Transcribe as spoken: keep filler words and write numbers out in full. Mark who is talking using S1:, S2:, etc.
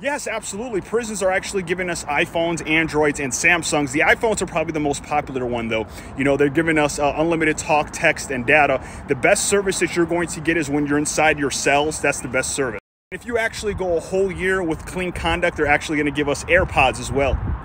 S1: Yes, absolutely. Prisons are actually giving us iPhones, Androids, and Samsungs. The iPhones are probably the most popular one, though. You know, they're giving us uh, unlimited talk, text, and data. The best service that you're going to get is when you're inside your cells. That's the best service. If you actually go a whole year with Clean Conduct, they're actually going to give us AirPods as well.